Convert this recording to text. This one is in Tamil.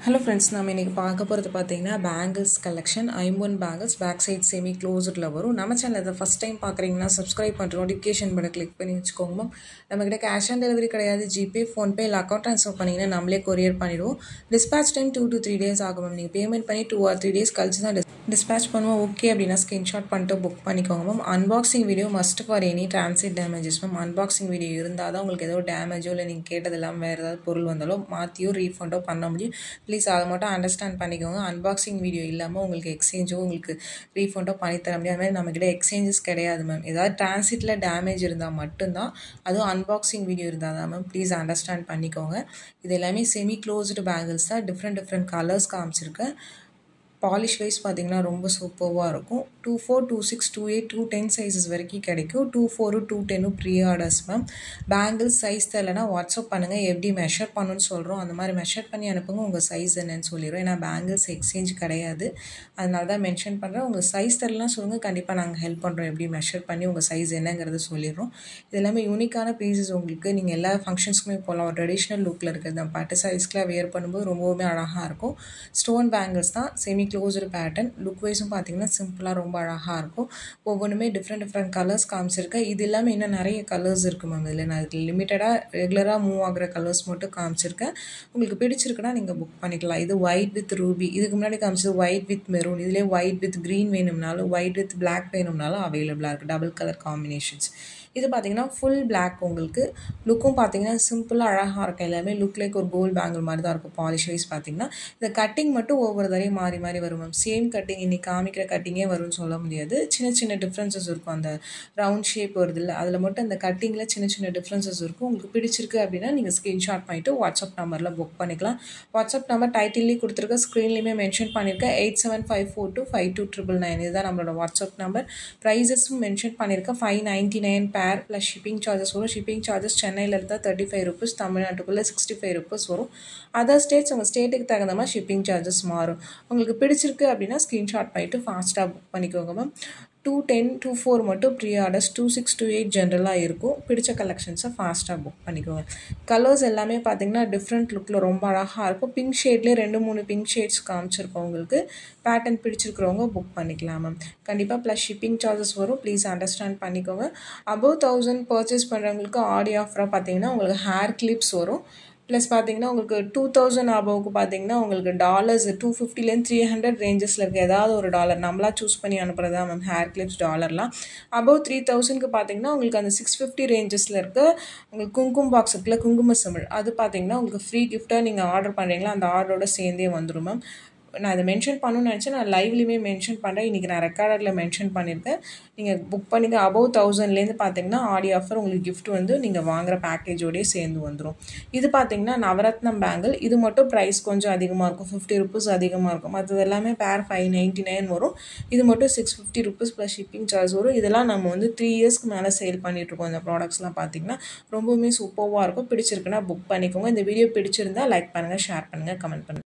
Hello friends, நாம் இன்னைக்கு பார்க்க போகிறது பார்த்தீங்கன்னா பேங்கிள்ஸ் கலெக்ஷன் ஐம்பொன் பேங்கிள்ஸ் பேக் சைட் செமி க்ளோஸ்டில் வரும். நம்ம சேனல் இதை ஃபஸ்ட் டைம் பார்க்குறீங்கன்னா சப்ஸ்கிரைப் பண்ணுற நோட்டிஃபிகேஷன் பட்டனை கிளிக் பண்ணி வச்சுக்கோங்க மேம். நம்மக்கிட்ட கேஷ் ஆன் டெலிவரி கிடையாது. ஜிபே ஃபோன்பே இல்லை அக்கௌண்ட் ட்ரான்ஸ்ஃபர் பண்ணிங்கன்னா நம்மளே கொரியர் பண்ணிவிடுவோம். டிஸ்பேச் டைம் 2 to 3 days ஆகும் மேம். நீங்கள் பேமெண்ட் பண்ணி 2 or 3 days கழிச்சு தான் டிஸ்பேச் பண்ணுவோம். ஓகே அப்படின்னா ஸ்க்ரீன்ஷாட் பண்ணிட்டு புக் பண்ணிக்கோங்க ma'am. Unboxing video must for any transit damages ma'am. Unboxing video இருந்தால் தான் உங்களுக்கு ஏதோ டேமேஜோ இல்லை நீங்கள் கேட்டது இல்லாமல் வேறு ஏதாவது பொருள் வந்தாலோ மாற்றியோ ரீஃபண்டோ பண்ண முடியும். ப்ளீஸ் அதை மட்டும் அண்டர்ஸ்டாண்ட் பண்ணிக்கோங்க. அன்பாக்சிங் வீடியோ இல்லாமல் உங்களுக்கு எக்ஸ்சேஞ்சோ உங்களுக்கு ரீஃபண்டோ பண்ணித்தர முடியாது. அது மாதிரி நம்மக்கிட்ட எக்ஸ்சேஞ்சஸ் கிடையாது மேம். ஏதாவது டிரான்சிட்டில் டேமேஜ் இருந்தால் மட்டும்தான், அதுவும் அன்பாக்சிங் வீடியோ இருந்தால் தான் மேம். ப்ளீஸ் அண்டர்ஸ்டாண்ட் பண்ணிக்கோங்க. இது எல்லாமே செமி க்ளோஸ்டு பேங்கிள்ஸ் தான். டிஃப்ரெண்ட் கலர்ஸ் காமிச்சிருக்கேன். பாலிஷ் வைஸ் பார்த்தீங்கன்னா ரொம்ப சூப்பராக இருக்கும். 24, 26, 28, 210 சைஸஸ் வரைக்கும் கிடைக்கும். 24, 210 pre orders ma'am. Bangles size தெரியலனா வாட்ஸ்அப் பண்ணுங்கள். எப்படி மெஷர் பண்ணணும்னு சொல்கிறோம் அந்த மாதிரி மெஷர் பண்ணி அனுப்புங்க. உங்கள் சைஸ் என்னன்னு சொல்லிடுறோம். ஏன்னா பேங்கிள்ஸ் எக்ஸ்சேஞ்ச் கிடையாது, அதனால தான் மென்ஷன் பண்ணுறேன். உங்கள் சைஸ் தெரியலனா சொல்லுங்கள், கண்டிப்பாக நாங்கள் ஹெல்ப் பண்ணுறோம். எப்படி மெஷர் பண்ணி உங்கள் சைஸ் என்னங்கிறது சொல்லிடுறோம். இது எல்லாமே யூனிக்கான பீசஸ். உங்களுக்கு நீங்கள் எல்லா ஃபங்க்ஷன்ஸ்க்குமே போகலாம். ஒரு ட்ரெடிஷ்னல் லுக்கில் இருக்கிறது தான். பட்டு சாரீஸ்க்குலாம் வேர் பண்ணும்போது ரொம்பவுமே அழகாக இருக்கும். ஸ்டோன் பேங்கிள்ஸ் தான், செமி க்ளோஸ்டு பேட்டர்ன். லுக் வைஸும் பார்த்தீங்கன்னா சிம்பிளாக ரொம்ப அழகாக இருக்கும். ஒவ்வொன்றுமே டிஃப்ரெண்ட் கலர்ஸ் காமிச்சிருக்கேன். இது இல்லாமல் இன்னும் நிறைய கலர்ஸ் இருக்குது மேம். இதில் நான் லிமிட்டடாக ரெகுலராக மூவ் ஆகிற கலர்ஸ் மட்டும் காமிச்சிருக்கேன். உங்களுக்கு பிடிச்சிருக்குன்னா நீங்கள் புக் பண்ணிக்கலாம். இது ஒயிட் வித் ரூபி. இதுக்கு முன்னாடி காமிச்சது ஒயிட் வித் மெரூன். இதிலே ஒயிட் வித் க்ரீன் வேணும்னாலும் ஒயிட் வித் பிளாக் வேணும்னாலும் அவைலபிளாக இருக்குது. Double colour combinations. இது பார்த்தீங்கன்னா ஃபுல் பிளாக். உங்களுக்கு லுக்கும் பார்த்தீங்கன்னா சிம்பிளாக அழகாக இருக்கும். எல்லாமே லுக் லைக் ஒரு கோல்டு பேங்கிள் மாதிரி தான் இருக்கும். பாலிஷ் வைஸ் பார்த்தீங்கன்னா இந்த கட்டிங் மட்டும் ஒவ்வொரு தரையும் மாறி வரும் மேம். சேம் கட்டிங் இன்னைக்கு காமிக்கிற கட்டிங்கே வரும்னு சொல்ல முடியாது. சின்ன டிஃப்ரென்சஸ் இருக்கும். அந்த ரவுண்ட் ஷேப் வருது இல்லை, அதில் மட்டும் அந்த கட்டிங்கில் சின்ன டிஃப்ரென்சஸ் இருக்கும். உங்களுக்கு பிடிச்சிருக்கு அப்படின்னா நீங்கள் ஸ்க்ரீன்ஷாட் பண்ணிவிட்டு வாட்ஸ்அப் நம்பரில் புக் பண்ணிக்கலாம். வாட்ஸ்அப் நம்பர் டைட்டில்லேயே கொடுத்துருக்க, ஸ்க்ரீன்லேயுமே மென்ஷன் பண்ணியிருக்கேன். 8754252999. இதுதான் நம்மளோட வாட்ஸ்அப் நம்பர். ப்ரைஸஸும் மென்ஷன் பண்ணியிருக்கேன். 599 பேர் ப்ளஸ் ஷிப்பிங் சார்ஜஸ் வரும். ஷிப்பிங் சார்ஜஸ் சென்னையில் இருந்தால் 35 rupees, தமிழ்நாட்டுக்குள்ளே 65 rupees வரும். அதர் ஸ்டேட்ஸ் உங்கள் ஸ்டேட்டுக்கு தகுந்த மாதிரி ஷிப்பிங் சார்ஜஸ் மாறும். உங்களுக்கு பிடிச்சிருக்கு அப்படின்னா ஸ்க்ரீன்ஷாட் பண்ணிவிட்டு ஃபாஸ்ட்டாக புக் பண்ணிக்கோங்க மேம். 210, 24 மட்டும் ப்ரீ ஆர்டர்ஸ். 26, 28 ஜென்ரலாக இருக்கும். பிடிச்ச கலெக்ஷன்ஸை ஃபாஸ்ட்டாக புக் பண்ணிக்கோங்க. கலர்ஸ் எல்லாமே பார்த்தீங்கன்னா டிஃப்ரெண்ட் லுக்கில் ரொம்ப அழகாக இருக்கும். பிங்க் ஷேட்லேயே 2-3 பிங்க் ஷேட்ஸ் காமிச்சிருக்கோம். உங்களுக்கு பேட்டர்ன் பிடிச்சிருக்கிறவங்க புக் பண்ணிக்கலாம் மேம். கண்டிப்பாக ப்ளஸ் ஷிப்பிங் சார்ஜஸ் வரும். ப்ளீஸ் அண்டர்ஸ்டாண்ட் பண்ணிக்கோங்க. above 1000 பர்ச்சேஸ் பண்ணுறவங்களுக்கு ஆடி ஆஃபராக பார்த்தீங்கன்னா உங்களுக்கு ஹேர் கிளிப்ஸ் வரும். ப்ளஸ் பார்த்தீங்கன்னா உங்களுக்கு 2000 அபவுக்கு பார்த்தீங்கன்னா உங்களுக்கு டாலர்ஸ் 250லேருந்து 300 ரேஞ்சஸில் இருக்குது. ஏதாவது ஒரு டாலர் நம்மளா சூஸ் பண்ணி அனுப்புறது தான் மேம் ஹேர் கிளிப்ஸ் டாலர்லாம். above 3000க்கு பார்த்தீங்கன்னா உங்களுக்கு அந்த 650 ரேஞ்சஸில் இருக்க உங்களுக்கு குங்குமம் பாக்ஸ் இருக்குல்ல, குங்கும சிமிழ், அது பார்த்தீங்கன்னா உங்களுக்கு ஃப்ரீ கிஃப்ட்டாக நீங்கள் ஆர்டர் பண்ணுறீங்களா அந்த ஆர்டரோட சேர்ந்தே வந்துடும் மேம். நான் இதை மென்ஷன் பண்ணணும்னு நினச்சேன். நான் லைவ்லையுமே மென்ஷன் பண்ணுறேன். இன்றைக்கி நான் ரெக்கார்டில் மென்ஷன் பண்ணியிருக்கேன். நீங்கள் புக் பண்ணிங்க. above 1000லேருந்து பார்த்தீங்கன்னா ஆடி ஆஃபர் உங்களுக்கு கிஃப்ட் வந்து நீங்கள் வாங்குகிற பேக்கேஜோடய சேர்ந்து வந்துடும். இது பார்த்தீங்கன்னா நவரத்னம் பேங்கிள். இது மட்டும் ப்ரைஸ் கொஞ்சம் அதிகமாக இருக்கும். 50 rupees அதிகமாக இருக்கும். மற்றது எல்லாமே பேர் 599 வரும். இது மட்டும் 650 rupees ப்ளஸ் ஷிப்பிங் சார்ஜ் வரும். இதெல்லாம் நம்ம வந்து 3 இயர்ஸ்க்கு மேலே சேல் பண்ணிகிட்ருக்கோம். இந்த ப்ராடக்ட்ஸ்லாம் பார்த்தீங்கன்னா ரொம்பவுமே சூப்பராக இருக்கும். பிடிச்சிருக்குன்னா புக் பண்ணிக்கோங்க. இந்த வீடியோ பிடிச்சிருந்தால் லைக் பண்ணுங்கள், ஷேர் பண்ணுங்கள், கமெண்ட் பண்ணுங்கள்.